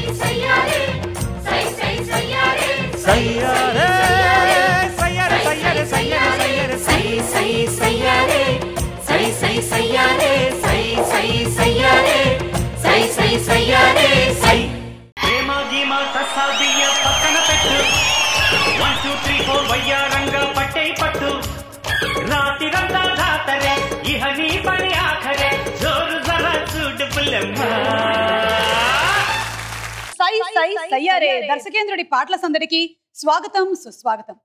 ప్రేమ గీమ తసాదియ పక్కన పెట్టు 1 2 3 4 వయ్యారంగా పట్టే పట్టు రాతిరంతా రాతరే ఇహ నీ పని ఆఖరే జోరు జరా చూడు పుల్లమ్మ. సై సై సయ్యారే దర్శకేంద్రుడి పాటల సందడికి స్వాగతం సుస్వాగతం.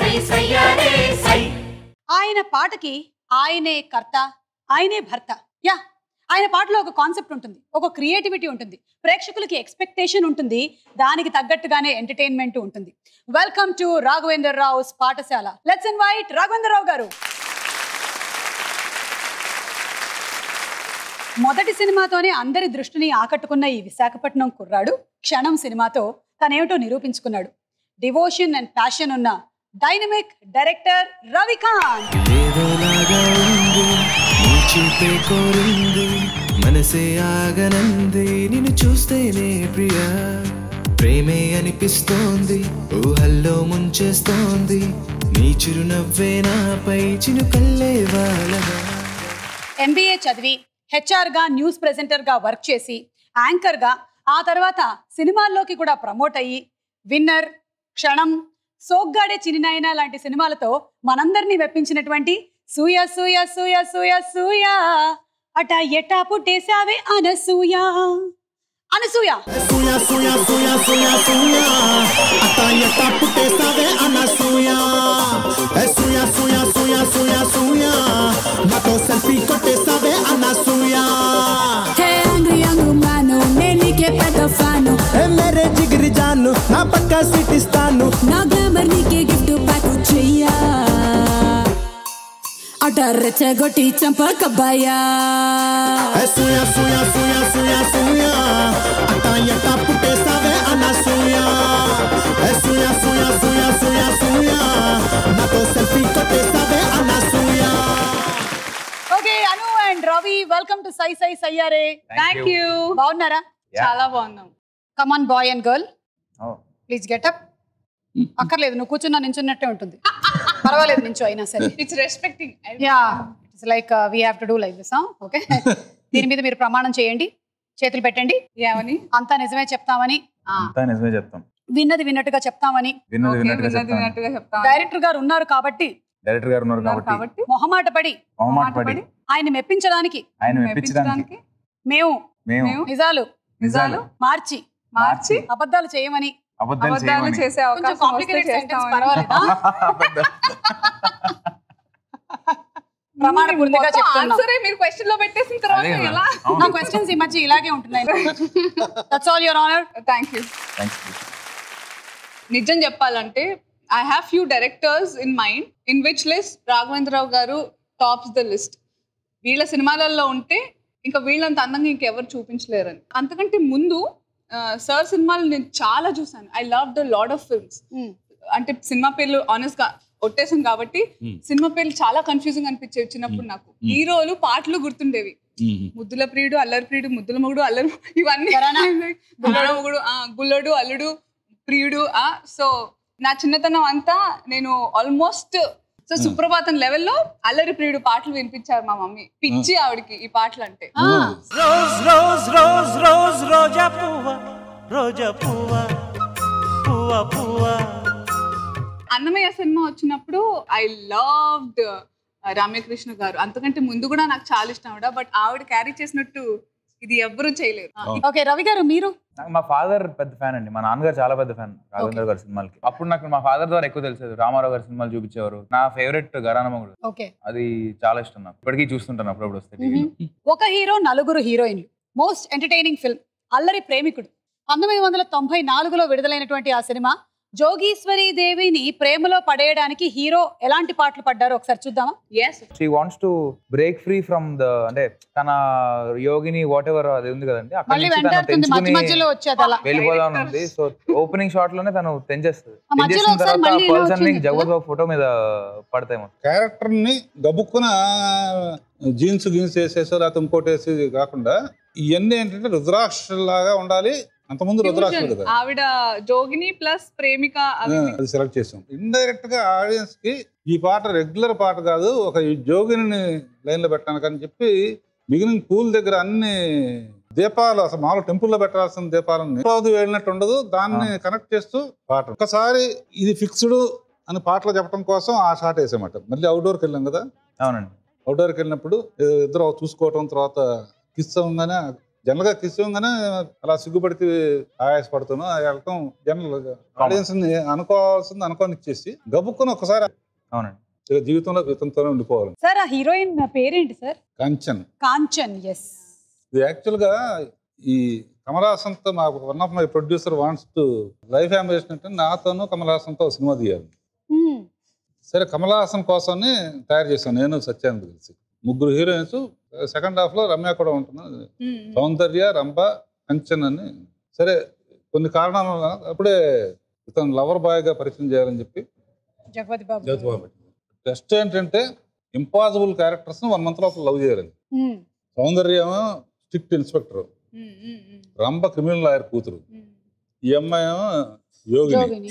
ఆయన పాటకి ఆయనే కర్త, ఆయనే భర్త. యా, ఆయన పాటలో ఒక కాన్సెప్ట్ ఉంటుంది, ఒక క్రియేటివిటీ ఉంటుంది, ప్రేక్షకులకి ఎక్స్పెక్టేషన్ ఉంటుంది, దానికి తగ్గట్టుగానే ఎంటర్టైన్మెంట్ ఉంటుంది. వెల్కమ్ టు రాఘవేంద్ర రావుస్ పాఠశాల. లెట్స్ ఇన్వైట్ రాఘవేంద్ర రావు గారు. మొదటి సినిమాతోనే అందరి దృష్టిని ఆకట్టుకున్న ఈ విశాఖపట్నం కుర్రాడు క్షణం సినిమాతో తనేమిటో నిరూపించుకున్నాడు. డివోషన్ అండ్ ప్యాషన్ ఉన్న డైనమిక్ డైరెక్టర్ రవికాంత్. మనసే ఆగనంది నిన్ను చూస్తేనే ప్రియా, ప్రేమే అనిపిస్తోంది, ఊహల్లో ముంచేస్తోంది, నీ చిరునవ్వే నాపై చినుకల్లే వాలగా. MBA చదివి HR గా న్యూస్ ప్రెజెంటర్ గా వర్క్ చేసి యాంకర్ గా ఆ తర్వాత సినిమాల్లోకి కూడా ప్రమోట్ అయ్యి విన్నర్, క్షణం, సోగ్గాడే చినినాయన లాంటి సినిమాలతో మనందరినీ మెప్పించినటువంటి సూయ సూయ సూయ సూయ సూయ అట ఎటా పుట్టేసావే అనసూయ. అనసూయ సూయ సూయ సూయ సూయ సూయ అట ఎటా పుట్టేసావే అనసూయ. సూయ సూయ సూయ సూయ సూయ నాతో సెల్ఫీ కొట్టేసావే Anasuya. Hey angry young man నేనికే పెద్ద ఫ్యాను, ఏ మేరే జిగిరి జాను నా పక్కా సీట్ ఇస్తాను, నా గ్లామర్ నీకే గిఫ్ట్ ప్యాక్ చెయ్యా, అట రెచ్చగొట్టి చంపకబ్బాయా. సూయ సూయ సూయ సూయ సూయ అట ఎటా పుట్టేసావే అనసూయ. సూయ సూయ సూయ సూయ సూయ నాతో సెల్ఫీ కొట్టేసావే Anasuya. Okay, Anu and Ravi, welcome to సై సై సయ్యారే. Thank you. బాగున్నారా? చాలా బాగున్నాం. Come on boy and girl, please get up. అక్కర్లేదు, నువ్వు కూర్చున్నా నించున్నట్టే ఉంటుంది, పర్వాలేదు నించో అయినా సరే. It's respecting. Yeah, it's like we have to do like this. Okay, దీని మీద మీరు ప్రమాణం చేయండి, చేతులు పెట్టండి. ఏమని? అంతా నిజమే చెప్తామని, నిజమే చెప్తాం, విన్నది విన్నట్టుగా చెప్తామని. విన్నట్టుగా చెప్తాం. డైరెక్టర్ గారు ఉన్నారు కాబట్టి మొహమాట పడి ఆయన మెప్పించడానికి మేము నిజాలు నిజాలు మార్చి మార్చి అబద్ధాలు చేయమని అబద్ధాలు చేసే అవకాశం వస్తే చేస్తామని. పర్వాలేదా? ప్రమాణపూర్తిగా చెప్తున్నా. ఆన్సరే మీరు క్వశ్చన్ లో పెట్టేసిన తర్వాత ఎలా? నా క్వశ్చన్స్ ఈ మధ్య ఇలాగే ఉంటున్నాయి. That's all your honour. Thank you. నిజం చెప్పాలంటే I have few directors in mind, in which list Raghavendra రావు గారు టాప్స్ ద లిస్ట్. వీళ్ళ సినిమాలలో ఉంటే ఇంకా వీళ్ళంత అందంగా ఇంకెవరు చూపించలేరని. అంతకంటే ముందు సార్ సినిమాలు నేను చాలా చూసాను. I love the load of films. అంటే సినిమా పేర్లు ఆనెస్ట్ గా ఒట్టేసాను కాబట్టి సినిమా పేర్లు చాలా కన్ఫ్యూజింగ్ అనిపించేవి చిన్నప్పుడు నాకు. హీరోలు పాటలు గుర్తుండేవి. ముద్దుల ప్రియుడు, అల్లరి ప్రియుడు, ముద్దుల మొగుడు, అల్లరి, ఇవన్నీ మొగుడు, గుల్లడు, అల్లుడు, ప్రియుడు. సో నా చిన్నతనం అంతా నేను ఆల్మోస్ట్ సుప్రభాతం లెవెల్లో అల్లరి ప్రియుడు పాటలు వినిపించారు మా మమ్మీ. పిచ్చి ఆవిడకి ఈ పాటలు అంటే. రోజ్ రోజ్ రోజ్ రోజ్ రోజా పువ్వ రోజా పువ్వ పువ్వ పువ్వ. అన్నమయ్య సినిమా వచ్చినప్పుడు ఐ లవ్డ్ రమ్యకృష్ణ గారు. అంతకంటే ముందు కూడా నాకు చాలా ఇష్టం ఆవిడ. బట్ ఆవిడ క్యారీ చేసినట్టు ఇది ఎవ్వరూ చేయలేరు. ఓకే, రవి గారు మీరు? మా ఫాదర్ పెద్ద ఫ్యాన్ అండి, మా నాన్నగారు చాలా పెద్ద ఫ్యాన్ రాఘవేంద్ర గారి సినిమాలకి. అప్పుడు నాకు మా ఫాదర్ ద్వారా ఎక్కువ తెలిసేది. రామారావు గారి సినిమాలు చూపించేవారు. నా ఫేవరెట్ గరానా మొగుడు, అది చాలా ఇష్టం నాకు. ఇప్పటికీ చూస్తుంటాను అప్పుడప్పుడు వస్తే. ఒక హీరో, నలుగురు హీరోయిన్లు, మోస్ట్ ఎంటర్టైనింగ్ ఫిల్మ్ అల్లరి ప్రేమికుడు. 1994లో విడుదలైనటువంటి ఆ సినిమా జోగీశ్వరి దేవిని ప్రేమలో పడేయడానికి హీరో ఎలాంటి పాటలు పడ్డారో ఒకసారి చూద్దామా? She wants to break free from the, అంటే తన యోగిని వాట్ ఎవర్ అది ఉంది కదండి, అక్కడ వెళ్ళిపోదాం ఉంది. సో ఓపెనింగ్ షాట్ లోనే తను తెంచేస్తుంది. తెంచేసిన తర్వాత పర్సన్ ని జగవత్ బాబు ఫోటో మీద పడతాయి. క్యారెక్టర్ ని గబుక్కున జీన్స్ వేసేసో లేకపోతే ఇంకోటి వేసేది కాకుండా ఇవన్నీ ఏంటంటే రుద్రాక్ష లాగా ఉండాలి. అంతకుముందు రుద్రాక్షుడు కదా, ఆవిడ జోగిని ప్లస్ ప్రేమిక అది సెలెక్ట్ చేసాం. ఇండైరెక్ట్ గా ఆడియన్స్ కి ఈ పాట రెగ్యులర్ పాట కాదు, ఒక జోగిని లైన్ లో పెట్టాను అని చెప్పి మిగిలిన పూల్ దగ్గర అన్ని దీపాలు, అసలు మామూలు టెంపుల్లో పెట్టాల్సిన దీపాలని వెళ్ళినట్టు ఉండదు, దాన్ని కనెక్ట్ చేస్తూ పాట. ఒకసారి ఇది ఫిక్స్డ్ అని పాటలో చెప్పడం కోసం ఆ షాట్ వేసామట. మళ్ళీ అవుట్డోర్కి వెళ్ళాం కదా. అవునండి. అవుట్డోర్కి వెళ్ళినప్పుడు ఇద్దరు చూసుకోవటం, తర్వాత కిస్ అవ్వగానే, జనరల్ గా కిస్ అవ్వగానే అలా సిగ్గుపడితే ఆయాసపడుతున్నా వెళ్ళటం జనరల్ ఆడియన్స్ ని అనుకోవాల్సింది అనుకోనిచ్చేసి గబుక్కుని ఒకసారి అవునండి జీవితంలో ఇతనితోనే ఉండిపోవాలి. సార్ ఆ హీరోయిన్ పేరేంటి సార్? కాంచన్. కాంచన్. ఎస్. ఇది యాక్చువల్ గా ఈ కమల్ హాసన్తో మా one of my producer wants to life ambition అంటే నాతోనూ కమల్ హాసన్తో సినిమా తీయాలి. సరే కమల్ హాసన్ కోసమే తయారు చేశాను నేను సత్యానంద్ కలిసి. 3 హీరోయిన్స్. సెకండ్ హాఫ్ లో రమ్య కూడా ఉంటుంది, సౌందర్య, రంభ, కంచన్ అని. సరే కొన్ని కారణాల వల్ల అప్పుడే ఇతను లవర్ బాయ్ గా పరిచయం చేయాలని చెప్పి జగపతి బాబు. టెస్ట్ ఏంటంటే ఇంపాసిబుల్ క్యారెక్టర్స్ 1 month లోపల లవ్ చేయాలని. Soundarya strict inspector, Rambha criminal lawyer కూతురు, ఈ అమ్మాయి యోగిని.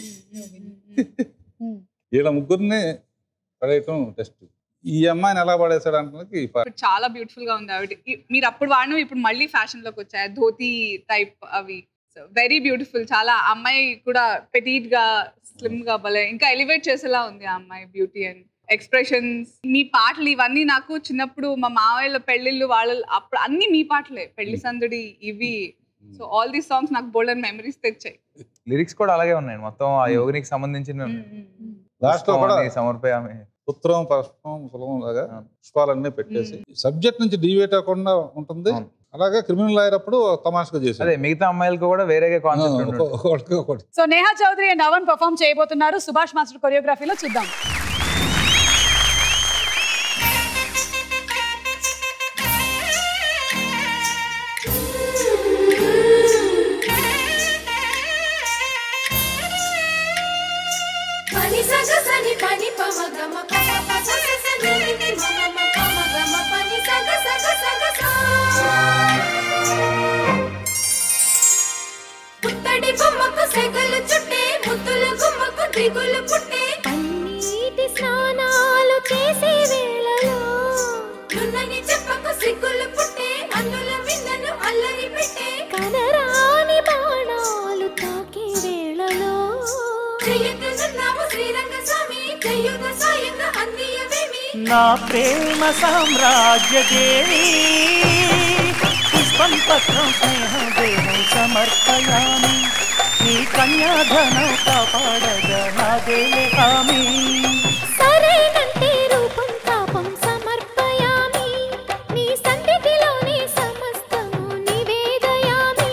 వీళ్ళ ముగ్గురిని పడేయటం టెస్ట్. ఈ అమ్మాయిని ఎలా పడేసాడు అంటే చాలా బ్యూటిఫుల్ గా ఉంది ఆవిడ. మీరు అప్పుడు వాడిన ఇప్పుడు మళ్ళీ ఫ్యాషన్ లోకి వచ్చాయి ధోతి టైప్ అవి. Very beautiful. చాలా అమ్మాయి కూడా పెటీట్ గా స్లిమ్ గా భలే ఇంకా ఎలివేట్ చేసేలా ఉంది ఆ అమ్మాయి బ్యూటీ అండ్ ఎక్స్ప్రెషన్స్. మీ పాటలు ఇవన్నీ నాకు చిన్నప్పుడు మా మావయ్యల పెళ్ళిళ్ళు వాళ్ళు అప్పుడు అన్ని మీ పాటలే, పెళ్లి సందడి ఇవి. సో ఆల్ దీస్ సాంగ్స్ నాకు బోల్డ్ అండ్ మెమరీస్ తెచ్చాయి. లిరిక్స్ కూడా అలాగే ఉన్నాయి మొత్తం ఆ యోగినికి సంబంధించిన. లాస్ట్ లో కూడా సమర్పయామి, పుత్రం, పుష్పం, సులభం లాగా పుష్పాలన్నీ పెట్టేసి సబ్జెక్ట్ నుంచి డివేట్ అవ్వకుండా ఉంటుంది. అలాగే క్రిమినల్ లాయర్ అప్పుడు తమాషగా చేసి అదే మిగతా అమ్మాయిలకు కూడా వేరేగా concept. So Neha Chaudhary and అవన్ పర్ఫామ్ చేయబోతున్నారు సుభాష్ మాస్టర్ కొరియోగ్రఫీలో. చూద్దాం. పుట్టడి బొమ్మకు సెగలు చుట్టే, ముద్దుల గుమ్మకు దిగులు పుట్టే, పన్నీటి స్నానాలు చేసే వేళలో నున్నని చెప్పకు సిగ్గులు పుట్టే, అన్నుల మిన్నను అల్లరి పెట్టే, కనరాని బాణాలు తాకే వేళలో చెయ్యతున్నావు శ్రీరంగస్వామి, చెయ్యుత సాయంగ అందియవేమి నా ప్రేమ సామ్రాజ్య దేవి, పుష్పం పత్రం స్నేహం దేహం సమర్పయామి, నీ కన్యాధనం కాపాడగా నాదేలే హామీ. సరేనంటే రూపం తాపం సమర్పయామి, నీ సన్నిధిలోనే సమస్తము నివేదయామి.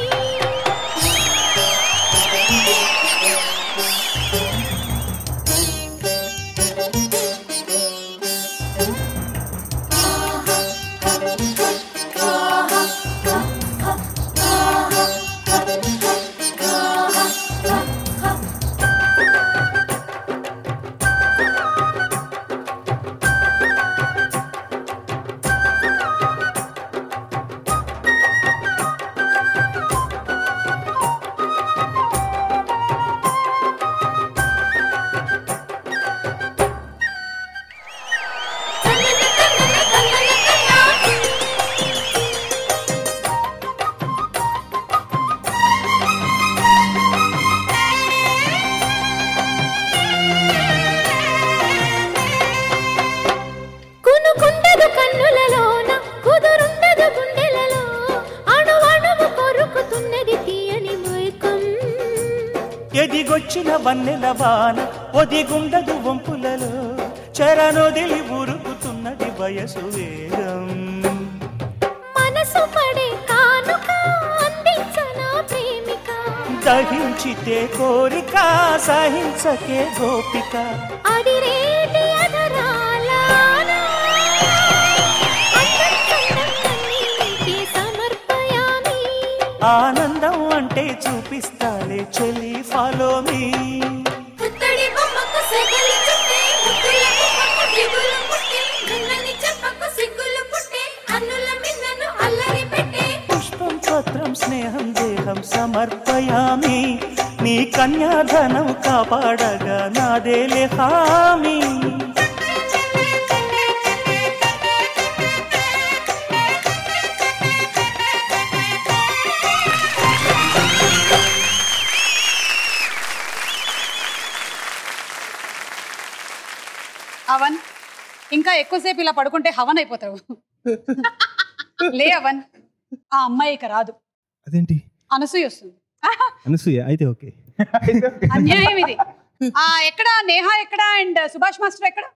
ఎదిగొచ్చిన వన్నెల వాన ఒదిగుండదు వంపులలో, చరణొదిలి ఉరుకుతున్నది వయసు వేగం. మనసు పడే కానుక అందించనా ప్రేమిక, దహించితే కోరిక సహించకే గోపిక, అడిరేటి అధరాలానా అన్నీ సమర్పయామి. ఆనందం అంటే చూపిస్తాలే చెలి, ఫాలో మీ. పుత్తడి బొమ్మకు సెగలు చుట్టే, ముద్దుల గుమ్మకు దిగులు పుట్టే, నున్నని చెప్పకు సిగ్గులు పుట్టే, అన్నుల మిన్నను అల్లరి పెట్టే, పుష్పం పత్రం స్నేహం దేహం సమర్పయామి నీ కన్యాధనం కాపాడగా నాదేలే హామీ అవన్ ఇంకా ఎక్కువసేపు ఇలా పడుకుంటే హవన్ అయిపోతావు. లే అవన్, ఆ అమ్మాయి ఇక రాదు. అదేంటి అనసూయ వస్తుంది. అనసూయ అయితే ఓకే. అన్యాయం ఇది. ఎక్కడ నేహా ఎక్కడ అండ్ సుభాష్ మాస్టర్ ఎక్కడ?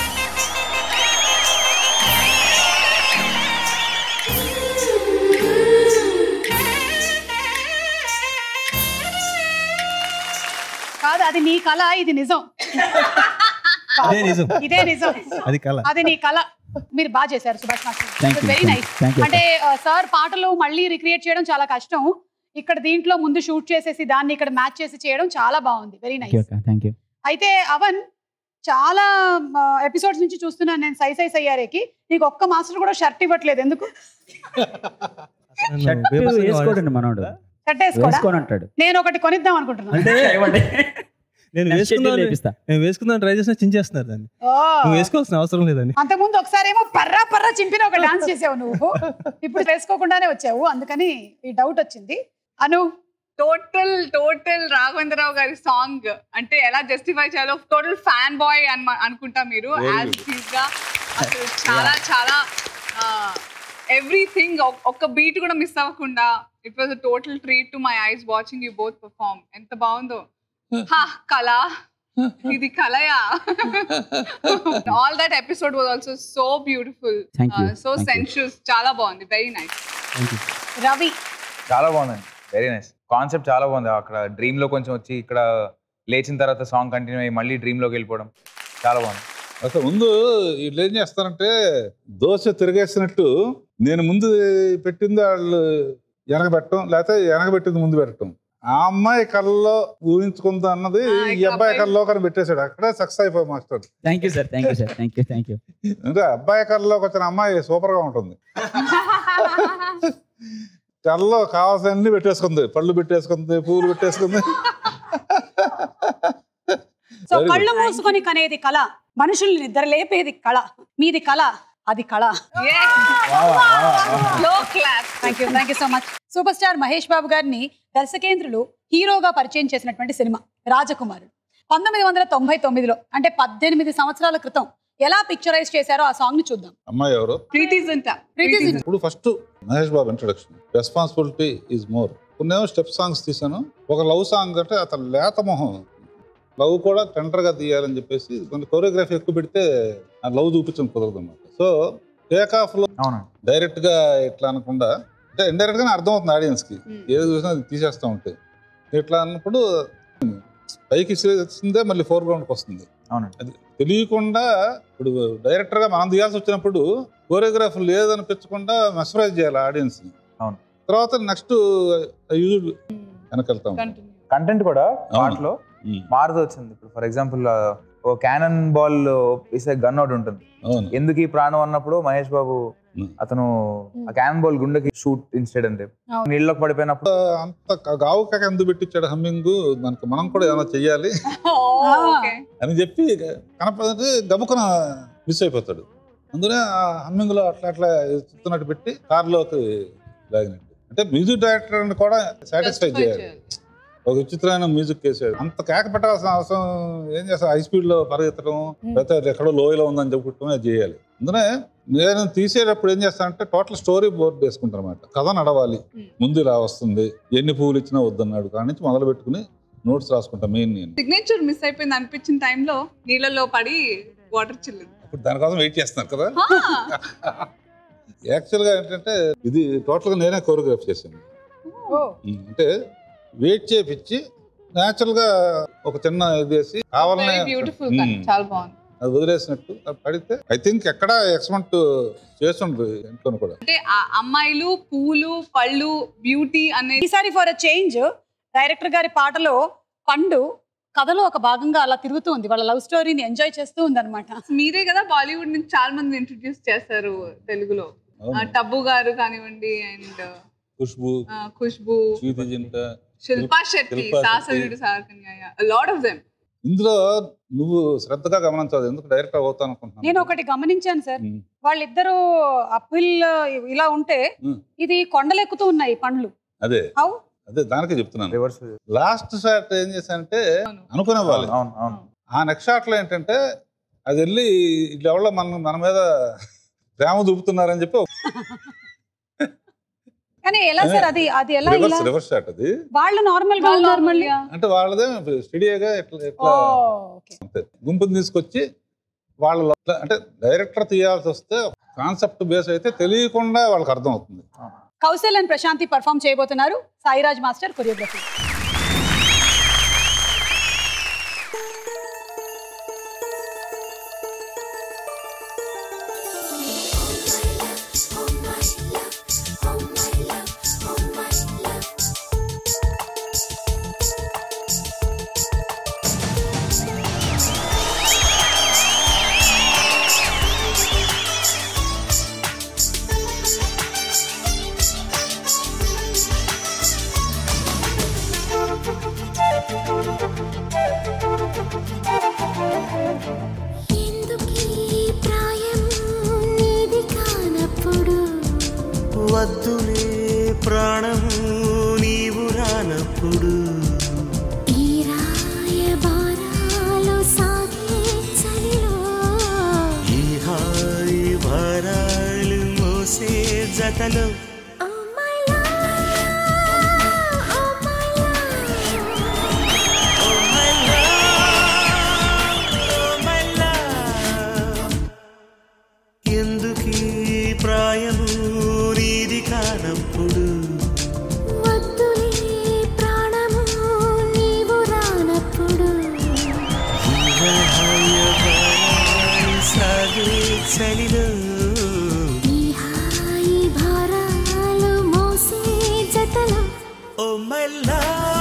కాదు, అది నీ కళ, ఇది నిజం. అదే నిజం, ఇదే నిజం, అది కళ, అది నీ కళ. మీరు బాగా చేశారు Subhash master, very nice. Thank you. అంటే సార్ పాటలు మళ్ళీ రిక్రియేట్ చేయడం చాలా కష్టం. ఇక్కడ దీంట్లో ముందు షూట్ చేసేసి దాన్ని ఇక్కడ మ్యాచ్ చేసి చేయడం చాలా బాగుంది, వెరీ నైస్. అయితే అవన్, చాలా ఎపిసోడ్స్ నుంచి చూస్తున్నాను నేను సై సై సయ్యారేకి. నీకు ఒక్క మాస్టర్ కూడా షర్ట్ ఇవ్వట్లేదు, ఎందుకు? షర్ట్ వేసుకోడా? నేను ఒకటి కొనిద్దాం అనుకుంటున్నాను. నేను వేసుకుందాం ట్రై చేసినా చించేస్తున్నారు దాన్ని. నువ్వు వేసుకోవాల్సిన అవసరం లేదని. అంతకుముందు ఒకసారి ఏమో పర్రా పర్రా చింపిన ఒక డాన్స్ చేసావు నువ్వు, ఇప్పుడు వేసుకోకుండానే వచ్చావు, అందుకని ఈ డౌట్ వచ్చింది. అను, టోటల్ రాఘవేంద్రరావు గారి సాంగ్ అంటే ఎలా జస్టిఫై చేయాలో టోటల్ ఫ్యాన్ బాయ్ అనుకుంటా మీరు. యాజ్ గా అసలు చాలా చాలా ఎవ్రీథింగ్, ఒక్క బీట్ కూడా మిస్ అవ్వకుండా. It was a total treat to my eyes watching you both perform. ఎంత బాగుందో. కళ, ఇది కళయా. All that episode was also so beautiful, so sensuous, చాలా బాగుంది, వెరీ నైస్. రవి, చాలా బాగుందండి, వెరీ నైస్. కాన్సెప్ట్ చాలా బాగుంది. అక్కడ డ్రీమ్ లో కొంచెం వచ్చి ఇక్కడ లేచిన తర్వాత సాంగ్ కంటిన్యూ అయ్యి మళ్ళీ డ్రీమ్ లోకి వెళ్ళిపోవడం చాలా బాగుంది. అసలు ముందు వీళ్ళు ఏం చేస్తారంటే దోశ తిరిగేసినట్టు నేను ముందు పెట్టింది వాళ్ళు వెనకబెట్టడం, లేకపోతే వెనకబెట్టింది ముందు పెట్టడం. ఆ అమ్మాయి కళ్ళలో ఊహించుకుందా అన్నది ఈ అబ్బాయి కళ్ళలో కానీ పెట్టేశాడు. అక్కడే సక్సెస్ అయిపోయి మాస్టర్. అంటే అబ్బాయి కళ్ళలోకి వచ్చిన అమ్మాయి సూపర్ గా ఉంటుంది. కళ్ళలో కావాల్సిన పెట్టేసుకుంది, పళ్ళు పెట్టేసుకుంది, పూలు పెట్టేసుకుంది. సో కళ్ళు మూసుకొని కనేది కళ, మనుషుల్ని నిద్ర లేపేది కళ, మీది కళ, అది కళ. Thank you so much. Super star Mahesh Babu గారిని దర్శకేంద్రులు హీరోగా పరిచయం చేసినటువంటి సినిమా రాజకుమారుడు. 1999లో అంటే 18 సంవత్సరాల క్రితం ఎలా పిక్చరైజ్ చేశారో ఆ సాంగ్ ని చూద్దాం. అమ్మాయి ఎవరు? ప్రీతి జింటా. ఇప్పుడు first Mahesh Babu introduction, responsibility is more. కొన్నేమో స్టెప్ సాంగ్స్ తీసాను. ఒక లవ్ సాంగ్ అంటే అతను లేత మొహం, లవ్ కూడా టెండర్ గా తీయాలని చెప్పేసి కొన్ని కొరియోగ్రఫీ ఎక్కువ పెడితే ఆ లవ్ చూపించడం కుదరదు అన్నమాట. సో టేక్ ఆఫ్ లో డైరెక్ట్ గా ఇట్లా అనకుండా అంటే ఇండైరెక్ట్ గానే అర్థమవుతుంది ఆడియన్స్ కి, ఏది చూసినా అది తీసేస్తూ ఉంటాయి. ఇట్లా అన్నప్పుడు పైకి ఇస్తుందే మళ్ళీ ఫోర్ గ్రౌండ్కి వస్తుంది. అది తెలియకుండా ఇప్పుడు డైరెక్టర్ గా మనం తీయాల్సి వచ్చినప్పుడు కొరియోగ్రాఫర్ లేదనిపించకుండా మెస్మరైజ్ చేయాలి ఆడియన్స్ ని. తర్వాత నెక్స్ట్ వెనకెళ్తాం. కంటెంట్ కూడా పాటలో మారుతూ వచ్చింది. ఇప్పుడు ఫర్ ఎగ్జాంపుల్ ఓ క్యానన్ బాల్ వేసే గన్ ఒకటి ఉంటుంది, ఎందుకు ఈ ప్రాణం అన్నప్పుడు మహేష్ బాబు అతను ఆ క్యానన్ బాల్ గుండెకి షూట్ ఇన్స్టెడ్ అంటే నీళ్ళకి పడిపోయినప్పుడు అంత గావు కాక ఎందుకు పెట్టించాడు హమ్మింగ్, మనకి మనం కూడా ఏమైనా చెయ్యాలి అని చెప్పి కనపడి గబుకున మిస్ అయిపోతాడు. అందులో హమ్మింగ్ లో అట్లా అట్లా చెప్తున్నట్టు పెట్టి కార్లోకి లాగినట్టు. అంటే మ్యూజిక్ డైరెక్టర్ కూడా సాటిస్ఫై చేయాలి. ఒక విచిత్రమైన మ్యూజిక్ వేసాడు, అంత కేక పెట్టాల్సిన అవసరం ఏం చేస్తాం? హై స్పీడ్ లో పరిగెత్తడం, లేకపోతే ఎక్కడో లోయలో ఉందని చెప్పుకుంటాం, అది చేయాలి. అందుకనే నేను తీసేటప్పుడు ఏం చేస్తానంటే టోటల్ స్టోరీ బోర్డ్ వేసుకుంటాను అనమాట. కథ నడవాలి, ముందు ఇలా వస్తుంది, ఎన్ని పువ్వులు ఇచ్చినా వద్దన్నాడు కాడి నుంచి మొదలు పెట్టుకుని నోట్స్ రాసుకుంటా. మెయిన్ నేను సిగ్నేచర్ మిస్ అయిపోయింది అనిపించిన టైంలో నీళ్ళలో పడి వాటర్ చిల్లింది. అప్పుడు దానికోసం వెయిట్ చేస్తున్నారు కదా. యాక్చువల్గా ఏంటంటే ఇది టోటల్గా నేనే కోరియోగ్రాఫ్ చేశాను. అంటే వెయిట్ చేపించి న్యాచురల్ గా ఒక చిన్న ఇది వేసి కావాలనే అది వదిలేసినట్టు పడితే ఐ థింక్ ఎక్కడ ఎక్స్పెక్ట్ చేస్తుండ్రు ఇంట్లో కూడా. అంటే అమ్మాయిలు, పూలు, పళ్ళు, బ్యూటీ అనేది. ఈసారి ఫర్ అ చేంజ్ డైరెక్టర్ గారి పాటలో పండు కథలో ఒక భాగంగా అలా తిరుగుతూ ఉంది, వాళ్ళ లవ్ స్టోరీని ఎంజాయ్ చేస్తూ ఉంది అనమాట. మీరే కదా బాలీవుడ్ నుంచి చాలా మంది ఇంట్రొడ్యూస్ చేస్తారు తెలుగులో, టబ్బు గారు కానివ్వండి అండ్ ఖుష్బు, శ్రీతిజింట, శిల్పా శెట్టి, సాహసవీరుడు సార్కన్యాయ, a lot of them. ఇందులో నువ్వు శ్రద్ధగా గమనించాలి, ఎందుకు డైరెక్టర్ అవుతాను అనుకుంటున్నాను. నేను ఒకటి గమనించాను సార్, వాళ్ళిద్దరూ అప్పిల్ ఇలా ఉంటే ఇది కొండలెక్కుతూ ఉన్నాయి పండ్లు. అదే దానికే చెప్తున్నాను. లాస్ట్ షాట్ ఏం చేశానంటే అనుకునే వాళ్ళు, ఆ నెక్స్ట్ షాట్ లో ఏంటంటే అది వెళ్ళి ఎవరో మన మీద ప్రేమ చూపుతున్నారని చెప్పి కానీ ఎలా సార్ అది ఎలా రివర్స్ షాట్ అది. వాళ్ళు నార్మల్ గా అంటే వాళ్ళదే స్టడీగా ఎట్లా గుంపుని తీసుకొచ్చి వాళ్ళ అంటే డైరెక్టర్ తీయాల్సి వస్తే కాన్సెప్ట్ బేస్ అయితే తెలియకుండా వాళ్ళకి అర్థం అవుతుంది. కౌశల్ అండ్ ప్రశాంతి పర్ఫామ్ చేయబోతున్నారు. Sairaj master choreography. వద్దులే ప్రాణము నీవు రానప్పుడు, ఈ రాయబారాలు సాగే చలిలో, ఈ హాయి భారాలు మోసే జతలో, ఎందుకీ ప్రాయము నీది కానప్పుడు, వద్దులే ప్రాణము నీవు రానప్పుడు, సాగే చలిలో, ఈ హాయి భారాలు మోసే జతలో, ఓ మల్లా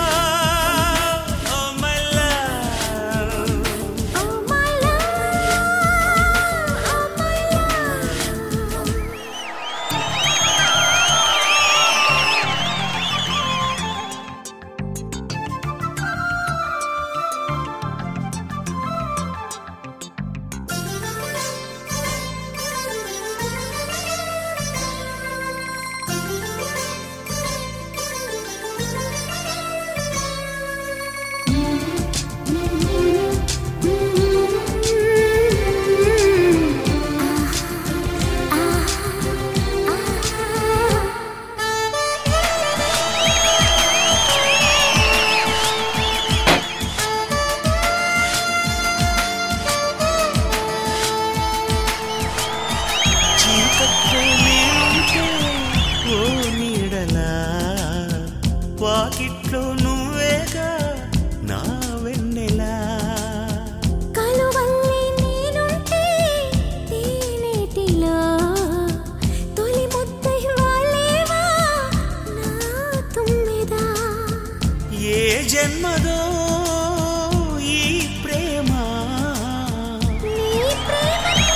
వాకిట్లో నువ్వేగా నా వెన్నెలా, కలువల్లి నేనుంటే తేనెటిలో, తొలి ముద్దై వాలేవా నా తుమ్మెదా, ఏ జన్మదో ఈ ప్రేమ, నీ ప్రేమకి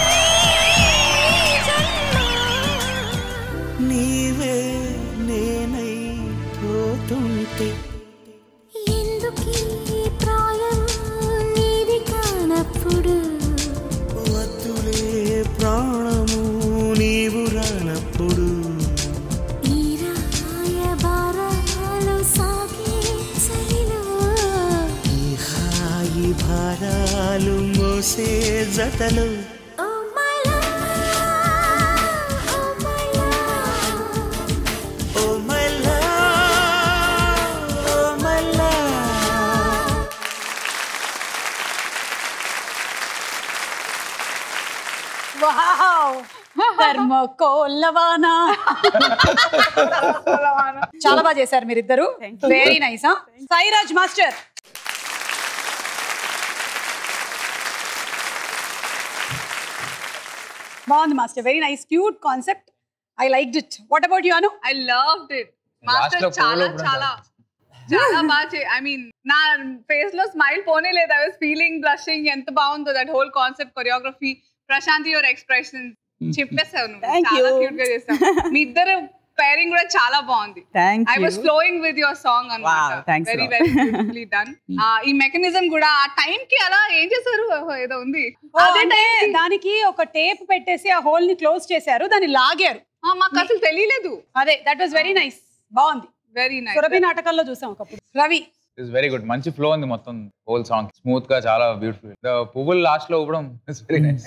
జన్మ, నీవే నేనై పోతుంటే, ఎందుకీ ప్రాయం నీది కానప్పుడు, వద్దులే ప్రాణము నీవు రానప్పుడు, ఈ రాయబారాలు సాగే చలిలో, ఈ హాయి భారాలు మోసే జతలు, oh my love, oh my love, ఓ మల్లా ఓ మల్లా. వావ్ ధర్మకోల్లవానా. చాలా బాగా చేశారు మీరిద్దరు. Very nice. సాయిరాజ్ మాస్టర్. బాగుంది master. Very nice, cute concept. I liked it. What about you Anu? I loved it. Master చాలా చాలా చాలా బాగా ఐ మీన్ నా ఫేస్ లో స్మైల్ పోనే లేదు. I was feeling blushing. ఎంత బాగుందో that whole concept, choreography. Prashanthi your expression చెప్పేసావు నువ్వు, చాలా క్యూట్ గా చేస్తావు. మీ ఇద్దరు పేరింగ్ కూడా చాలా బాగుంది. I was flowing with your song అన్నమాట. Very very beautifully done. ఈ మెకానిజం కూడా ఆ టైం కి అలా ఏం చేశారు, ఏదో ఉంది అదే దానికి ఒక టేప్ పెట్టేసి ఆ హోల్ ని క్లోజ్ చేశారు, దాన్ని లాగారు. మాకు అసలు తెలియలేదు. అదే దట్ వాస్ వెరీ నైస్, బాగుంది. Very nice. సురభి నాటకాల్లో చూసాం ఒకప్పుడు. రవి ఇట్స్ వెరీ గుడ్, మంచి ఫ్లో ఉంది మొత్తం హోల్ సాంగ్, స్మూత్ గా చాలా బ్యూటిఫుల్. పువ్వులు లాస్ట్ లో ఇవ్వడం ఇట్స్ వెరీ నైస్.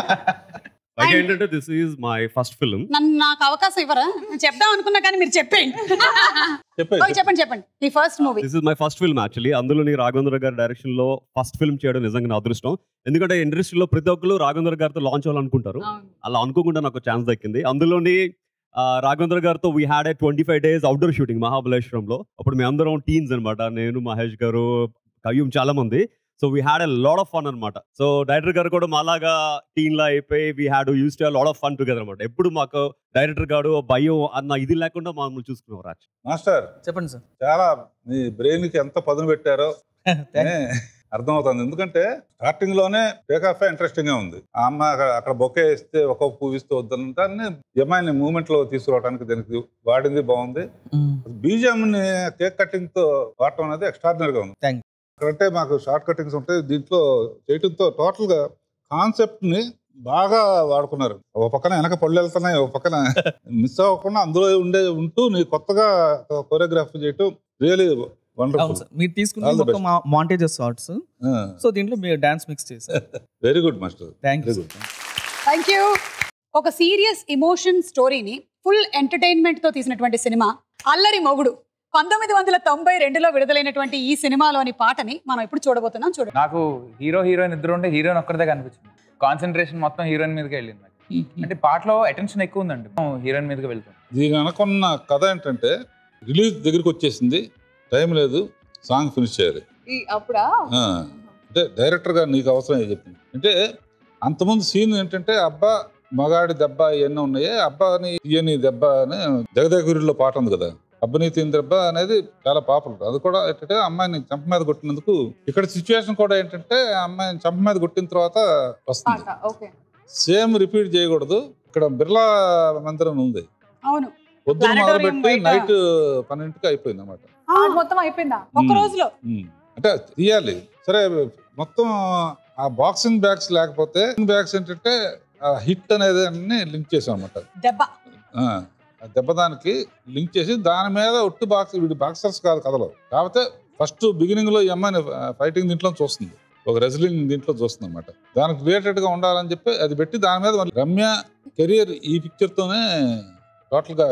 ఏంటంటే this is my first film. నన్ను నాకు అవకాశం ఇవ్వరా? నేను చెప్దాం అనుకున్నా కానీ మీరు చెప్పండి. చెప్పండి మీ first movie. This is my first film actually. అందులోని రాఘవేంద్ర గారి డైరెక్షన్ లో ఫస్ట్ ఫిల్మ్ చేయడం నిజంగా నా అదృష్టం. ఎందుకంటే ఇండస్ట్రీలో ప్రతి ఒక్కరు రాఘవేంద్ర గారితో లాంచ్ అవ్వాలనుకుంటారు, అలా అనుకోకుండా నాకు ఛాన్స్ దక్కింది. అందులోని రాఘవేంద్ర గారితో we had 25 days outdoor shooting మహాబలేశ్వరంలో. అప్పుడు మేము అందరం టీమ్స్ అనమాట, నేను మహేష్ గారు కయ్యూం చాలా మంది. So we had a lot of fun అనమాట. సో డైరెక్టర్ గారు కూడా మాలాగా టీమ్ లా అయిపోయి we had use to lot of fun together అనమాట. ఎప్పుడు మాకు డైరెక్టర్ గారు భయం అన్న ఇది లేకుండా మమ్మల్ని చూసుకునేవారు. మాస్టర్ చెప్పండి సార్. చాలా మీ బ్రెయిన్ కి ఎంత పదును పెట్టారో అర్థమవుతుంది. ఎందుకంటే స్టార్టింగ్ లోనే టేక్ ఆఫ్ ఇంట్రెస్టింగ్ గా ఉంది. ఆ అమ్మ అక్కడ బొకే ఇస్తే ఒక్కొక్క పువ్వు ఇస్తూ వద్దని అమ్మాయిని మూమెంట్ లో తీసుకురావడానికి దానికి వాడింది బాగుంది. బీజం ని కేక్ కటింగ్ తో వాడటం అనేది ఎక్స్ట్రాడినరీ గా ఉంది. అంటే మాకు షార్ట్ కటింగ్స్ ఉంటాయి, దీంట్లో చేయటంతో టోటల్ గా కాన్సెప్ట్ ని బాగా వాడుకున్నారు. ఒక పక్కన వెనక పళ్ళు వెళ్తున్నాయి, ఒక పక్కన మిస్ అవ్వకుండా అందులో ఉంటూ నీ కొత్తగా కొరియోగ్రఫీ చేయటం రియలీ వండర్ఫుల్. మీరు తీసుకున్న మాంటేజెస్ షార్ట్స్, సో దీంట్లో మీరు డాన్స్ మిక్స్ చేశారు. Very good master. Thank you. ఒక సీరియస్ ఎమోషన్ స్టోరీని ఫుల్ ఎంటర్టైన్మెంట్ తో తీసినటువంటి సినిమా అల్లరి మొగుడు. 1992లో విడుదలైనటువంటి ఈ సినిమాలోని పాటని మనం ఇప్పుడు చూడబోతున్నాం. చూడండి. నాకు హీరో హీరోయిన్ ఇద్దరు ఉంటే హీరోయిన్ ఒక్కరిదే కనిపించింది. కాన్సన్ట్రేషన్ మొత్తం హీరోయిన్ మీదకి వెళ్ళింది. అంటే పాటలో అటెన్షన్ ఎక్కువ ఉందండి, హీరోయిన్ మీదకి వెళ్తాం. దీని అనుకున్న కథ ఏంటంటే రిలీజ్ దగ్గరికి వచ్చేసింది, టైం లేదు, సాంగ్ ఫినిష్ చేయాలి. అంటే డైరెక్టర్ గా నీకు అవసరం చెప్పింది అంటే అంతకుముందు సీన్ ఏంటంటే అబ్బా మగాడి దెబ్బ ఇవన్నీ ఉన్నాయి, అబ్బాని తీయని దెబ్బ అని జగదేగురిలో పాట ఉంది కదా, అబ్బని తీయని దెబ్బ అనేది చాలా పాపులర్. అది కూడా ఏంటంటే అమ్మాయిని చంప మీద కొట్టినందుకు ఇక్కడ సిచ్యువేషన్ కూడా ఏంటంటే అమ్మాయిని చంప మీద కొట్టిన తర్వాత వస్తుంది. సేమ్ రిపీట్ చేయకూడదు. ఇక్కడ బిర్లా మందిరం ఉంది, పొద్దున మొదలు పెట్టి నైట్ 12కి అయిపోయింది అన్నమాట. మొత్తం అయిపోయిందా ఒక రోజులో? అంటే తీయాలి సరే. మొత్తం ఆ బాక్సింగ్ బ్యాగ్స్ లేకపోతే బ్యాగ్స్ ఏంటంటే హిట్ అనేది లింక్ చేసాం అనమాట. దెబ్బ దానికి లింక్ చేసి దాని మీద ఒట్టి బాక్సర్స్ కాదు కథలో. కాకపోతే ఫస్ట్ బిగినింగ్ లో ఈ అమ్మాయిని ఫైటింగ్ దీంట్లో చూస్తుంది, ఒక రెజ్లింగ్ దీంట్లో చూస్తుంది అనమాట. దానికి రిలేటెడ్ గా ఉండాలని చెప్పి అది పెట్టి దాని మీద రమ్య కెరియర్ ఈ పిక్చర్ తోనే టోటల్ గా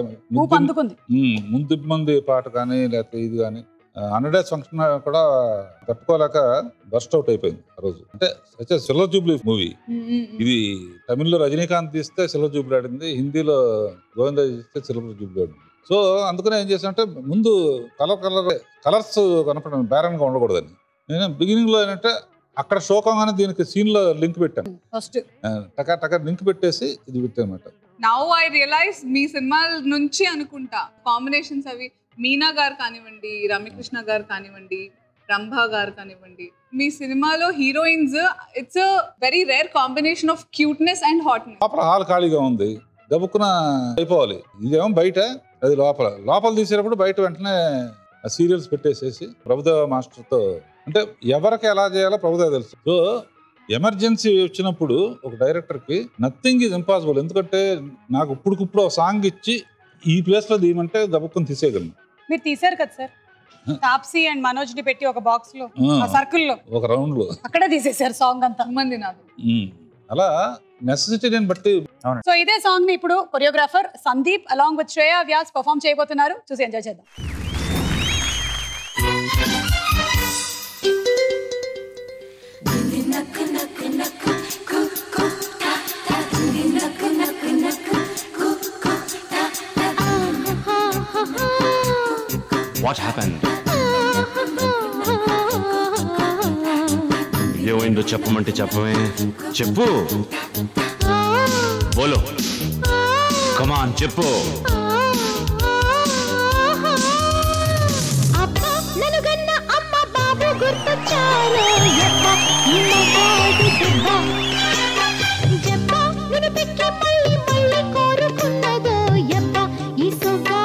ముందు మంది పాట కానీ లేకపోతే ఇది కానీ 100 days ఫంక్షన్ కూడా తట్టుకోలేక బస్ట్ అవుట్ అయిపోయింది ఆ రోజు. అంటే సిల్వర్ జూబ్లీ మూవీ ఇది. తమిళ్లో రజనీకాంత్ తీస్తే సిల్వర్ జూబ్లీ ఆడింది, హిందీలో గోవిందా తీస్తే సిల్వర్ జూబ్లీ ఆడింది. సో అందుకనే ఏం చేశానంటే ముందు కలర్స్ కనపడడం బ్యారన్ గా ఉండకూడదని నేను బిగినింగ్ లో ఏంటంటే అక్కడ శోకంగానే దీనికి సీన్ లో లింక్ పెట్టాను, టకా లింక్ పెట్టేసి ఇది పెట్టానమాట. నౌ ఐ రియలైజ్ మీ సినిమాల నుంచి అనుకుంటా కాంబినేషన్స్ అవి మీనా గారు కానివ్వండి, రమ్యకృష్ణ గారు కానివ్వండి, రంభా గారు కానివ్వండి, మీ సినిమాలో heroines it's very rare combination of cuteness and hotness. లోపల హాల్ ఖాళీగా ఉంది, గబుక్కున అయిపోవాలి. ఇదేమో బయట, అది లోపల తీసేటప్పుడు బయట వెంటనే సీరియల్స్ పెట్టేసేసి ప్రభుదేవ మాస్టర్తో అంటే ఎవరికి ఎలా చేయాలో ప్రభుదేవ తెలుసు. సో ఎమర్జెన్సీ వచ్చినప్పుడు ఒక డైరెక్టర్కి నథింగ్ ఈజ్ ఇంపాసిబుల్. ఎందుకంటే నాకు ఇప్పుడుకిప్పుడు ఒక సాంగ్ ఇచ్చి ఈ ప్లేస్ లో తీయమంటే గబుక్కుని తీసేయగలను. మీరు తీశారు కదా సార్, తాప్సీ అండ్ మనోజ్ ని పెట్టి ఒక బాక్స్ లో సర్కిల్ లో ఒక రౌండ్ లో అక్కడే తీసేశారు సాంగ్ అంతా. మంది నాకు అలా నెసెసిటీ బట్టి. సో ఇదే సాంగ్ ని ఇప్పుడు choreographer Sandeep along with Shreya Vyas perform చేయబోతున్నారు. చూసి ఎంజాయ్ చేద్దాం. What happened? ఏమైందో చెప్పమంటే చెప్పవే, చెప్పు, బోలో, కమాన్ చెప్పు. నలుగన్న అమ్మ బాబు గుర్తొచ్చారు, జబ్బ నును పెట్టి మళ్ళీ మళ్ళీ కోరుకున్నదో యబ్బ ఈ సుగ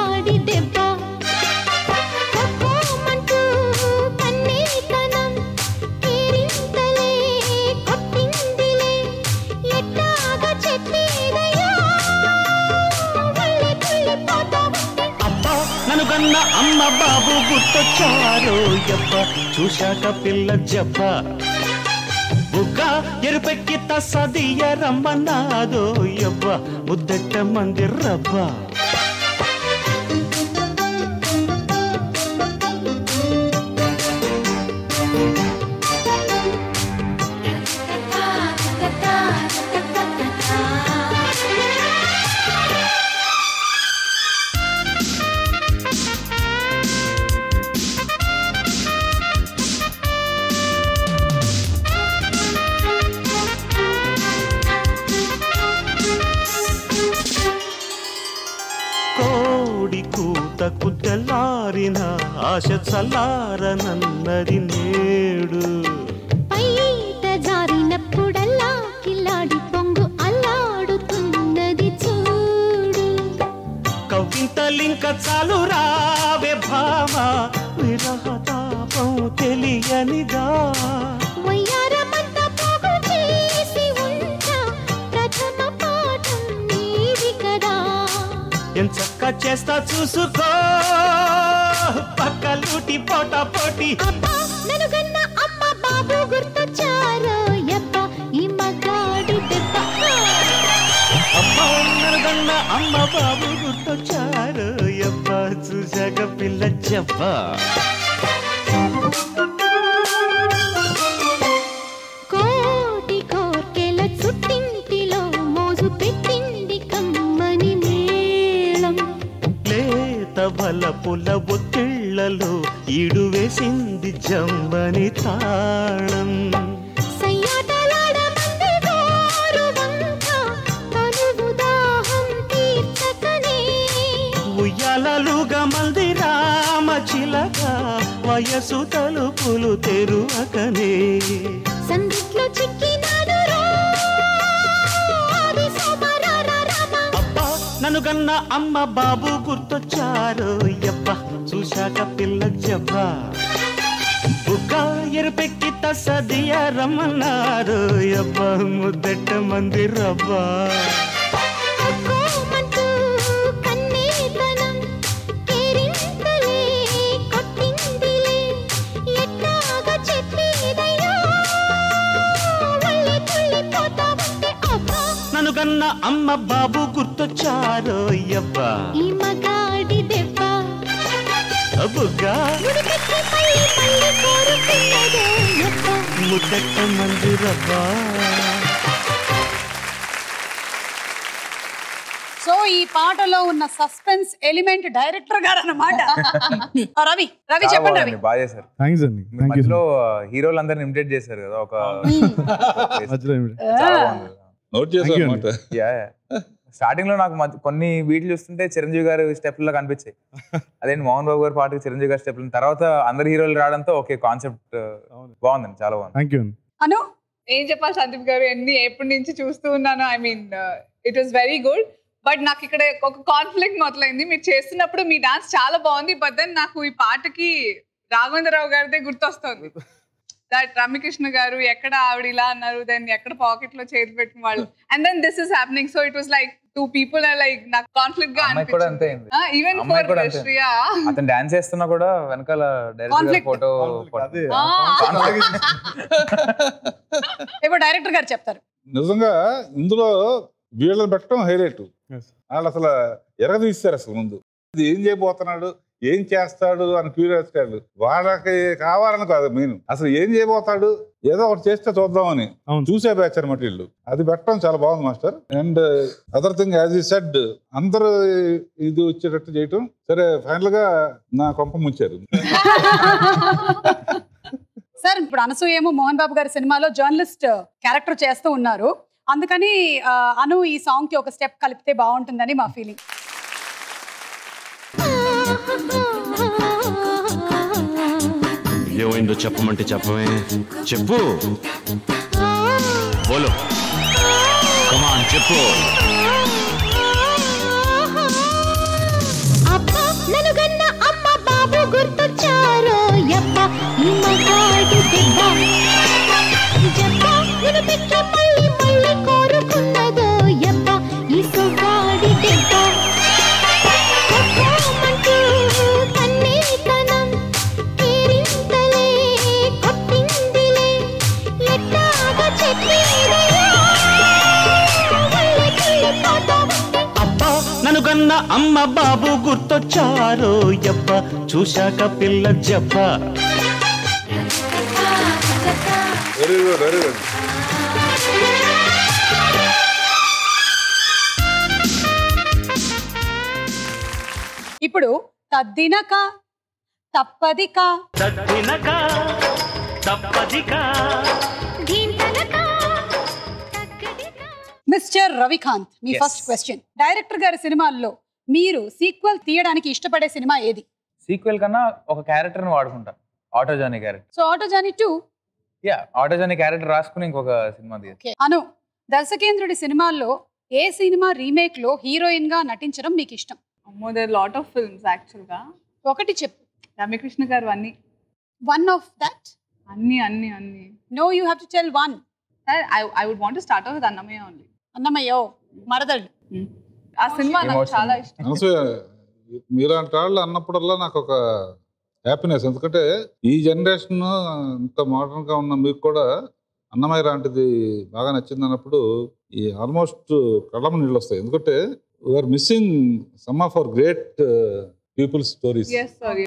బాబు గుర్తొచ్చారో యబ్బ చూశాక పిల్ల జబ్బ బుగ్గ ఎరుపెక్కి తసదియ రమ్మన్నాదో యబ్బ ముద్దెట్ట మంది రబ్బ కుద్దలారిన ఆశ చల్లారనన్నది నేడు పైట జారినప్పుడల్లా కిల్లాడి పొంగు అల్లాడుతున్నది చూడు కవింతలింక చాలు రావే భామ విరహతాపం తెలియనిదా వయ్యారమంతా పోగు చేసి ఉంటా ప్రథమ పాఠం నీది కదా ఎంచక్క చేస్తా చూసుకో పక్కలూటి పోటా పోటీ నన్ను గన్న అమ్మ బాబు గుర్తొచ్చారో యబ్బ ఈ మగాడి దెబ్బ అమ్మా నన్ను గన్న అమ్మ బాబు గుర్తొచ్చారు యబ్బ చూశాక పిల్ల చెప్ప కోటి కోర్కెల చుట్టింటిలో మోజు పెట్టింది కమ్మని మేళం లేత బలపుల ఒత్తిళ్లలో ఈడు వేసింది జమ్మని తాళం సయ్యాటలాడమంది గోరువంక తనువు దాహం తీర్చకనే ఉయ్యాలలుగా మంది రామ చిలక వయసు తలుపులు తెరువకనే సందిట్లో చిక్కినాడు ఆది సోమరార రామ అబ్బా నన్ను గన్న అమ్మ బాబు గుర్తొచ్చారు యబ్బ చూశాక పిల్ల జబ్బ బుక్క ఎరుపెక్కి తసదియ రమ్మన్నారు యబ్బ ముద్దెట్ట మంది రబ్బా కోమంటూ కన్నీతనం కేరింతలే కొట్టిందిలే ఎట్లాగా చెప్పేదయ్యో వల్లి తుల్లిపోతా ఉంటే అబ్బా నన్ను గన్న అమ్మ బాబు గుర్తొచ్చారు యబ్బ ఈ మగాడి దెబ్బ బుగ్గ ముడిపెట్టి మళ్ళీ మళ్ళీ కోరుకున్నదో యబ్బ ముద్దెట్ట మంది రబ్బా సో ఈ పాటలో ఉన్న సస్పెన్స్ ఎలిమెంట్ డైరెక్టర్ గారు అన్నమాట. రవి రవి చెప్పండి రవి. బాగా చేశారు. థాంక్స్ అండి. మధ్యలో హీరోలందరిని ఇమిటేట్ చేశారు కదా ఒక నోట్ చేశారు. స్టార్టింగ్ లో నాకు కొన్ని వీటిలు చూస్తుంటే చిరంజీవి గారు స్టెప్లలో కనిపించాయి. అదేంటి మోహన్ బాబు గారి పాటకి చిరంజీవి గారి స్టెప్లు తర్వాత అందరు హీరోలు రావడంతో ఓకే కాన్సెప్ట్ బాగుందండి, చాలా బాగుంది. అను ఏం చెప్పాలి సందీప్ గారు, ఎప్పటి నుంచి చూస్తూ ఉన్నాను. I mean it was very good. But నాకు ఇక్కడ ఒక కాన్ఫ్లిక్ట్ మొదలైంది. మీరు చేస్తున్నప్పుడు మీ డాన్స్ చాలా బాగుంది, బట్ దెన్ నాకు ఈ పాటకి రాఘవేంద్రరావు గారిదే గుర్తొస్తుంది. దట్ రమ్యకృష్ణ గారు ఎక్కడ ఆవిడ ఇలా అన్నారు, దెన్ ఎక్కడ పాకెట్ లో చేతి పెట్టిన వాళ్ళు, and then this is happening. So it was like two people like నాకు కాన్ఫ్లిక్ట్ గా అనిపించింది. ఈవెన్ ఫర్ శ్రియా అతను డాన్స్ చేస్తున్నా కూడా వెనకాల డైరెక్టర్ ఫోటో ఇప్పుడు డైరెక్టర్ గారు చెప్తారు. నిజంగా ఇందులో వీళ్ళని పెట్టడం హైలైట్. వాళ్ళు అసలు ఎరగదీస్తారు అసలు ముందు ఇది ఏం చేయబోతున్నాడు, ఏం చేస్తాడు అని క్యూరియాసిటీ. వాళ్ళకి కావాలని కాదు మెయిన్, అసలు ఏం చేయబోతాడు, ఏదో ఒకటి చేస్తే చూద్దామని చూసే బ్యాచ్ అనమాట వీళ్ళు. అది పెట్టడం చాలా బాగుంది master. And other thing as you said, అందరూ ఇది వచ్చేటట్టు చేయటం. సరే ఫైనల్ గా నా కొంప ముంచారు. సార్ ఇప్పుడు అనసూయ ఏమో మోహన్ బాబు గారి సినిమాలో జర్నలిస్ట్ క్యారెక్టర్ చేస్తూ ఉన్నారు, అందుకని అను ఈ సాంగ్ కి ఒక స్టెప్ కలిపితే బాగుంటుందని మా ఫీలింగ్. ఏమైందో చెప్పమంటే చెప్పమే, చెప్పు బోలో కమాన్ చెప్పు. అబ్బా నన్ను గన్న అమ్మ బాబు గుర్తొచ్చారో యబ్బ ఈ మగాడి దెబ్బ జబ్బ నిన్ను పెట్టి మళ్ళీ మళ్ళీ కోరుకున్నదో యబ్బ ఈ సొగాడి దెబ్బ కోమంటూ కన్నీతనం కన్న అమ్మ బాబు గుర్తొచ్చారో యబ్బ చూశాక పిల్ల జబ్బ. Very good, very good. ఇప్పుడు తద్దినక తప్పదిక తద్దినక తప్పదిక మిస్టర్ రవికాంత్, మీ Yes. First question. డైరెక్టర్ గారి సినిమాల్లో మీరు సీక్వెల్ తీయడానికి ఇష్టపడే సినిమా ఏది? సీక్వెల్ కన్నా ఒక క్యారెక్టర్ ని వాడుకుంటా, auto Johnny character. So auto Johnny 2. Yeah, auto Johnny character రాసుకుని ఇంకొక సినిమా తీయచ్చు. ఓకే. అను, దర్శకేంద్రుడి సినిమాల్లో ఏ సినిమా రీమేక్ లో హీరోయిన్ గా నటించడం మీకు ఇష్టం? అమ్మో, దేర్ లాట్ ఆఫ్ ఫిల్మ్స్ యాక్చువల్గా. ఒకటి చెప్పు. రమ్యకృష్ణ గారు అన్ని. One of that. అన్ని అన్ని అన్ని. No, you have to tell one. I would want to start off with Annamayya only. అన్నమయ్యో మరదళ్ళు. ఆ సినిమా నాకు చాలా ఇష్టం. అనసూయ, మీలాంటి వాళ్ళు అన్నప్పుడల్లా నాకు ఒక హ్యాపీనెస్. ఎందుకంటే ఈ జనరేషన్ ఇంత మోడర్న్ గా ఉన్న మీకు కూడా అన్నమయ్య లాంటిది బాగా నచ్చింది అన్నప్పుడు ఈ ఆల్మోస్ట్ కళ్ళము నీళ్ళు వస్తాయి. ఎందుకంటే we are missing some of our great people stories. Yes, sorry.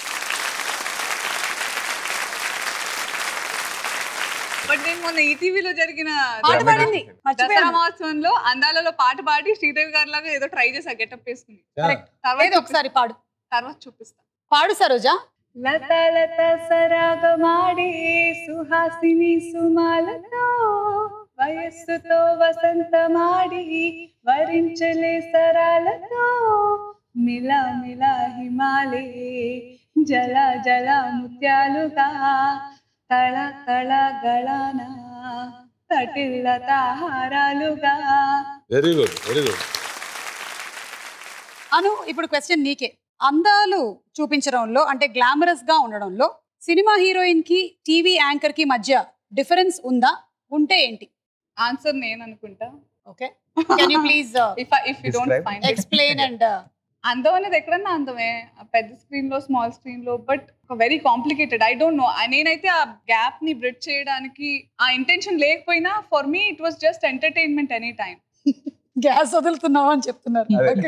But నేను మొన్న ఈటీవీలో జరిగిన పాట పాడింది, దసరా మర్చిపోయాను. మహోత్సవంలో అందాలలో పాట పాడి శ్రీదేవి గారి లాగా ఏదో ట్రై చేసా గెటప్ వేసుకుని. ఏదో ఒకసారి పాడు. తర్వాత చూపిస్తా. పాడు సరోజా. లత లత సరాగమాడి సుహాసిని సుమాలతో వయస్సుతో వసంతమాడి వరించలే సరాలతో మిలా మిలా హిమాలే జల జల ముత్యాలుగా తళ తళ గళాన తటిల్లత హారాలుగా. Very good, very good. Anu, ఇప్పుడు క్వశ్చన్ నీకే. అందాలు చూపించడంలో అంటే గ్లామరస్ గా ఉండడంలో సినిమా హీరోయిన్ కి టీవీ యాంకర్ కి మధ్య డిఫరెన్స్ ఉందా? ఉంటే ఏంటి? ఆన్సర్ నేను అనుకుంటా. Okay, can you please if you don't find explain and అందం అనేది ఎక్కడన్నా అందమే, పెద్ద స్క్రీన్ లో స్మాల్ స్క్రీన్ లో, but very complicated. I don't know. నేనైతే ఆ గ్యాప్ ని బ్రిడ్జ్ చేయడానికి ఆ ఇంటెన్షన్ లేకపోయినా for me it was just entertainment any time. Gas వదులుతున్నావు అని చెప్తున్నారు.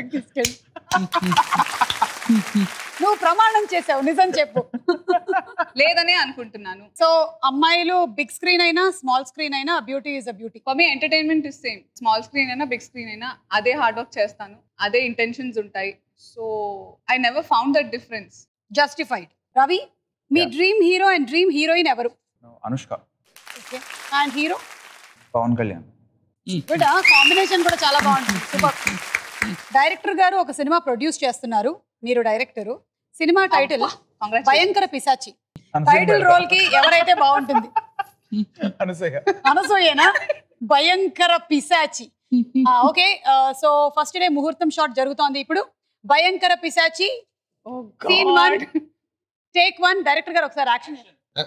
నువ్వు ప్రమాణం చేసావు, నిజం చెప్పు. లేదనే అనుకుంటున్నాను. సో అమ్మాయిలు బిగ్ స్క్రీన్ అయినా స్మాల్ స్క్రీన్ అయినా beauty is a beauty. For me entertainment is same. Small screen అయినా బిగ్ స్క్రీన్ అయినా అదే హార్డ్ వర్క్ చేస్తాను, అదే ఇంటెన్షన్స్ ఉంటాయి. So I never found that difference. Justified. Ravi, మీ dream hero and dream heroine ఎవరు? Anushka. Okay. And hero? Pawan Kalyan. Good. Combination కూడా చాలా బాగుంటుంది. సూపర్. డైరెక్టర్ గారు ఒక సినిమా ప్రొడ్యూస్ చేస్తున్నారు, మీరు డైరెక్టరు. సినిమా టైటిల్ భయంకర పిశాచి. టైటిల్ రోల్ కి ఎవరైతే బాగుంటుంది? అనసూయేనా? భయంకర పిశాచి. ఓకే, సో ఫస్ట్ డే ముహూర్తం షాట్ జరుగుతోంది ఇప్పుడు. భయంకర పిశాచి సీన్ 1 టేక్ 1. డైరెక్టర్ గారు ఒకసారి యాక్షన్.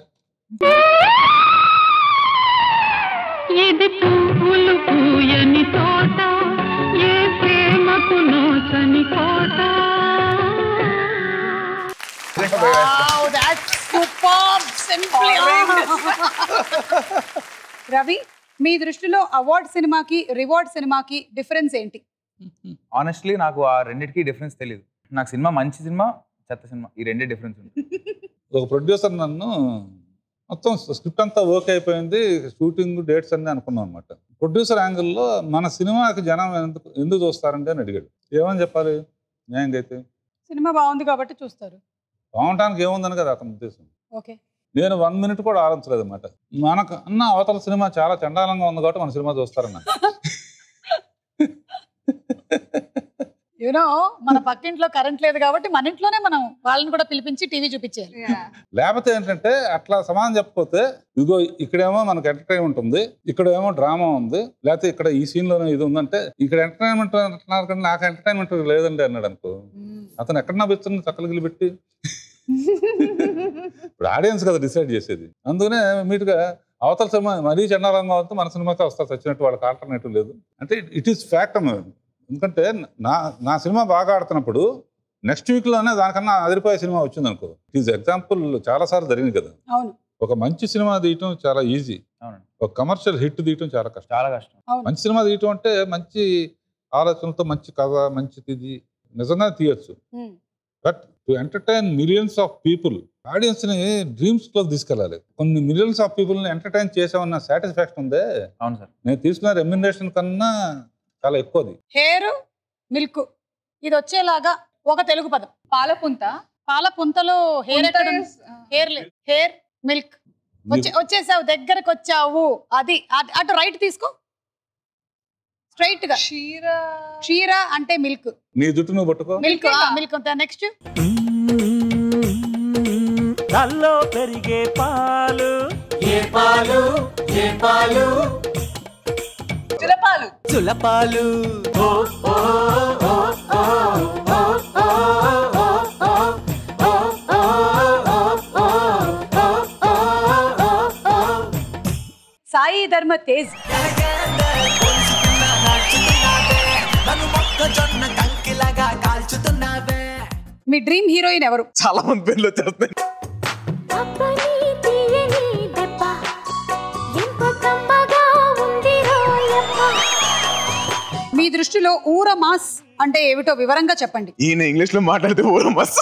ఇది పువ్వులు పూయని తోట, ఏ ప్రేమకు నోచని కోట. Wow, that's superb. Simply. Ravi, మీ దృష్టిలో అవార్డ్ సినిమాకి రివార్డ్ సినిమాకి డిఫరెన్స్ ఏంటి? ఆనెస్ట్లీ నాకు ఆ రెండింటికి డిఫరెన్స్ తెలియదు. నాకు సినిమా మంచి సినిమా, చెత్త సినిమా, ఈ రెండే డిఫరెన్స్ ఉంది. ఒక ప్రొడ్యూసర్ నన్ను మొత్తం స్క్రిప్ట్ అంతా ఓకే అయిపోయింది, షూటింగ్ డేట్స్ అన్నీ అనుకున్నాం అనమాట. ప్రొడ్యూసర్ యాంగిల్లో మన సినిమాకి జనం ఎందుకు చూస్తారంటే అని అడిగాడు. ఏమని చెప్పాలి న్యాయంగా అయితే? సినిమా బాగుంది కాబట్టి చూస్తారు. బాగుంటానికి ఏముందని కదా అతని ఉద్దేశం. ఓకే. నేను 1 minute కూడా ఆలోచించలేదు అనమాట. మనకు అన్న అవతల సినిమా చాలా చండాలంగా ఉంది కాబట్టి మన సినిమా చూస్తారన్న. యూనో, మన పక్కింట్లో కరెంట్ లేదు కాబట్టి మన ఇంట్లోనే మనం వాళ్ళని కూడా పిలిపించి టీవీ చూపించేయాలి. లేకపోతే ఏంటంటే అట్లా సమానం చెప్పకపోతే, ఇదిగో ఇక్కడేమో మనకు ఎంటర్టైన్మెంట్ ఉంది, ఇక్కడేమో డ్రామా ఉంది, లేకపోతే ఇక్కడ ఈ సీన్ లోనే ఇది ఉందంటే ఇక్కడ ఎంటర్టైన్మెంట్ అంటున్నారు కానీ నాకు ఎంటర్టైన్మెంట్ లేదండి అన్నాడు అనుకో. అతను ఎక్కడ నవ్వుతుంది చక్కలు పెట్టి. ఇప్పుడు ఆడియన్స్ కదా డిసైడ్ చేసేది. అందుకనే మీటుగా అవతల సినిమా మరీ చండాలంగా అవుతుంది, మన సినిమాకి వస్తారు వచ్చినట్టు వాళ్ళకి ఆల్టర్నేటివ్ లేదు అంటే ఇట్ ఈస్ ఫ్యాక్ట్ అన్న. ఎందుకంటే నా సినిమా బాగా ఆడుతున్నప్పుడు నెక్స్ట్ వీక్లోనే దానికన్నా అదిరిపోయే సినిమా వచ్చింది అనుకో. ఇట్ ఈస్ ఎగ్జాంపుల్ చాలాసార్లు జరిగింది కదా. ఒక మంచి సినిమా తీయటం చాలా ఈజీ, ఒక కమర్షియల్ హిట్ తీయటం చాలా కష్టం. చాలా కష్టం. మంచి సినిమా తీయటం అంటే మంచి ఆలోచనలతో మంచి కథ మంచి ఇది నిజంగా తీయొచ్చు. But to entertain millions of people, audience ని డ్రీమ్స్ లోకి తీసుకెళ్ళాలి. కొన్ని మిలియన్స్ ఆఫ్ పీపుల్ ని ఎంటర్టైన్ చేసామన్న సాటిస్ఫాక్షన్ ఉందే. అవును సార్. నేను తీసుకున్న రెమ్యునరేషన్ కన్నా చాలా ఎక్కువది. హెయిర్ మిల్క్ ఇది వచ్చేలాగా ఒక తెలుగు పదం. పాలపుంత. పాలపుంతలో హెయిర్ ఎక్కడ? Hair milk. వచ్చేసావు, దగ్గరకు వచ్చావు. అది అటు రైట్ తీసుకో, స్ట్రైట్ గా. క్షీర అంటే మిల్క్. నీ జుట్టు నువ్వు పట్టుకో. మిల్క్ మిల్క్ అంతా. నెక్స్ట్ నల్లో పెరిగే పాలు. ఏ పాలు? ఏ పాలు? చులపాలు. చులపాలు. ఓ ఓ ఓ ఓ ఓ ఓ సాయి ధర్మ తేజ్. మీ డ్రీమ్ హీరోయిన్ ఎవరు? చాలా మంది పేర్లు వచ్చేస్తాయి. మీ దృష్టిలో ఊర మాస్ అంటే ఏమిటో వివరంగా చెప్పండి. ఈయన ఇంగ్లీష్ లో మాట్లాడితే ఊర మాస్.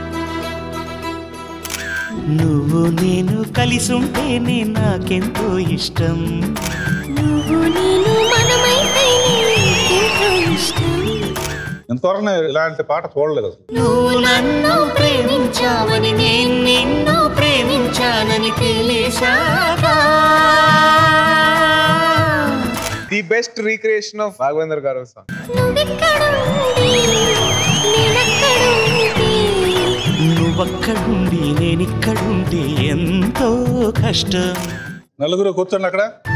నువ్వు నేను కలిసి ఉంటేనే నాకెంతో ఇష్టం. నువ్వు నేను మనమైతే ఎంతో ఇష్టం. ఎంతవరకు ఇలాంటి పాట చూడలేదు అసలు. నువ్వు నన్ను ప్రేమించావని నేను నిన్ను ప్రేమించానని తెలిసాక. The best recreation of Raghavendra garu song. నువ్వక్కడుండి నేనిక్కడుండి ఎంతో కష్టం. నలుగురు కూర్చోండి అక్కడ.